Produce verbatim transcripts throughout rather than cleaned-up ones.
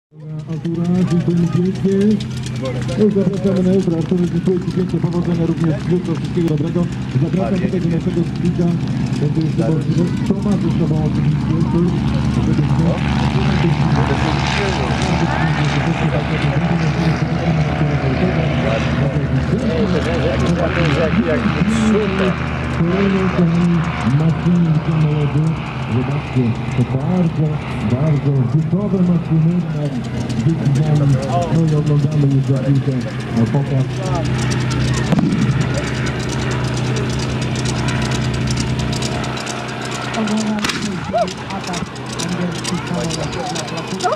Artura, dziękujemy pięknie. Zapraszamy na jutro. Artur, dziękuję Ci pięknie. Powodzenia również jutro. Wszystkiego dobrego. Zapraszam tutaj do naszego splita. Będzie jeszcze możliwe. To ma ze sobą oczywiście. Kolejną kochani maszyny samochodu. Zobaczcie, to bardzo, bardzo duchowe maszyny nad dziedzicami. No i oglądamy już za chwilkę pokaz. Oglądaliśmy atak angielskich samolotów na placówkę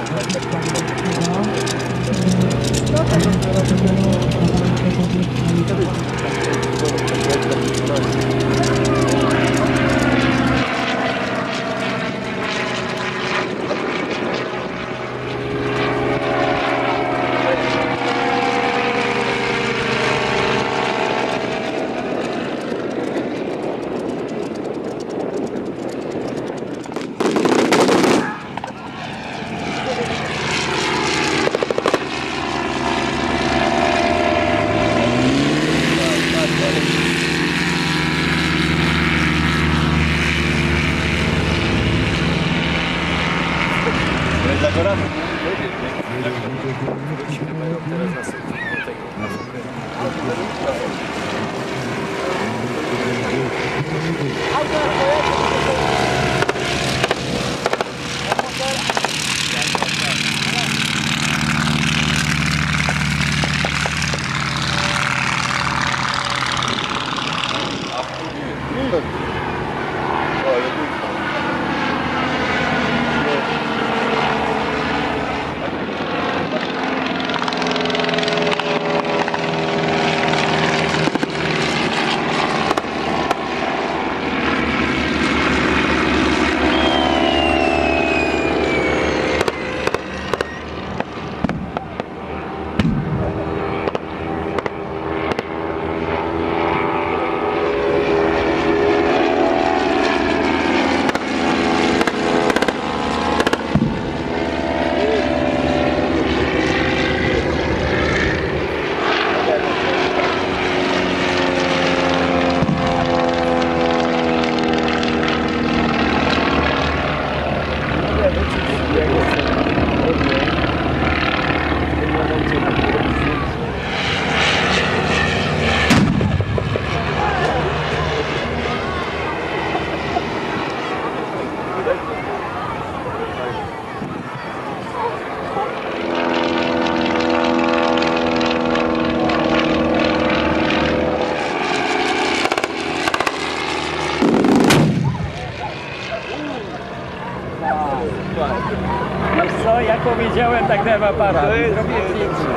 Wiesz co, jak powiedziałem, tak dałem aparat. Zrobię zdjęcie.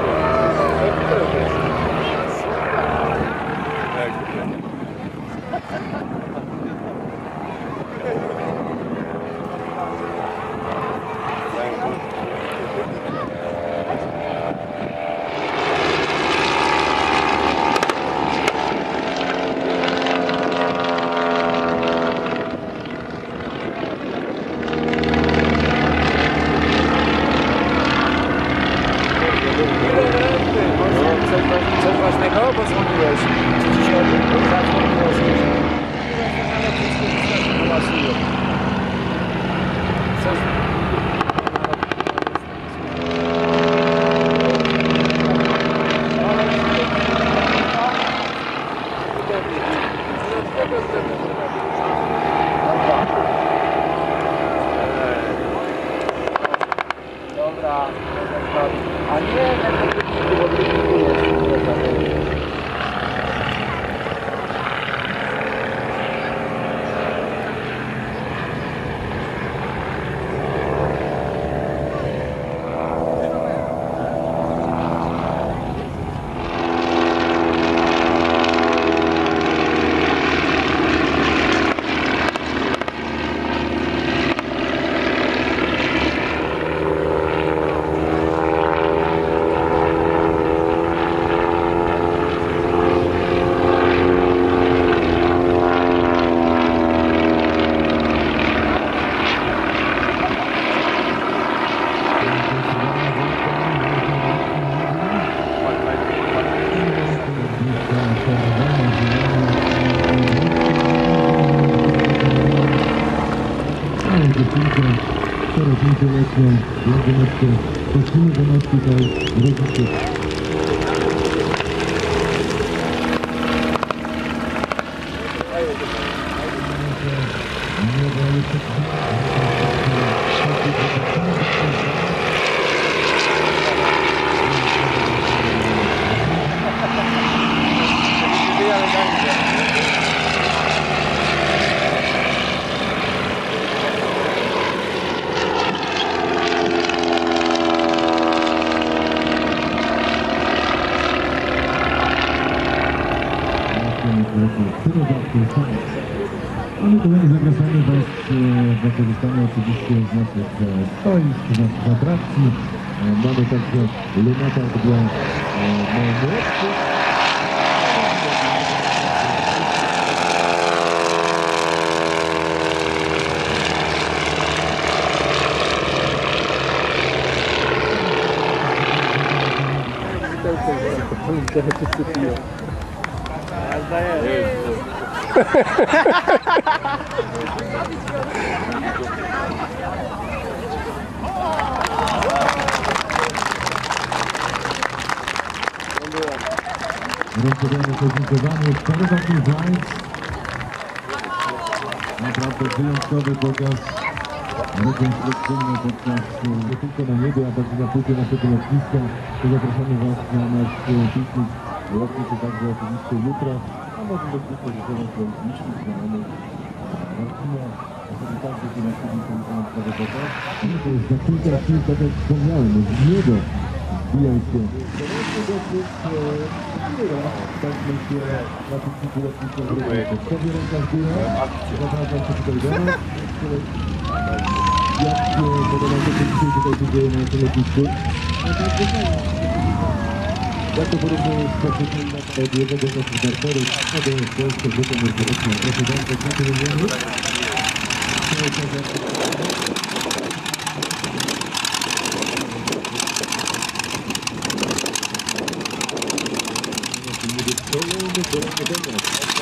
Coś ważnego, bo dzwoniłeś. Czy dzisiaj zadzwoniłeś? Dobra. A nie, cztery pięcioletnią jedenastkę. Prosimy do nas tutaj rodziców. Mamy kolejne zapraszamy Was do korzystania oczywiście z naszych stoisk, z naszych atrakcji. Mamy także lunatark dla małomłodszych. Rozpoczynamy prezentowanie Czerwony Zajc. Naprawdę wyjątkowy pokaz rekonstrukcyjny podczas nie tylko na niebie, a także na płycie naszego lotniska. To zapraszamy Was na nasz piknik lotniczy także oczywiście jutro. A może być wykorzystywać swoich bliskich, znajomych, rodzinę. Jeżeli każdy się na chwili ten prawy pokaz. To jest za kilka chwil, tak jak wspomniałem, z niebo wbiją się. Tak myślę na pikniku lotniczym w Rybniku. Sobie ręka w górę, zapraszam się tutaj do nas. Jak się podoba to, co dzisiaj tutaj się dzieje na naszym lotnisku? Jak to podobno jest poprzednim od jednego z naszych darterów, no to jest Polskę Grupę Mercedes-Benz. Proszę bardzo, co to mówimy? Kolejny, kolejny temat.